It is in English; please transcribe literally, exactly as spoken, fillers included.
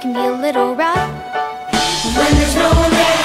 can be a little rough. When there's no one there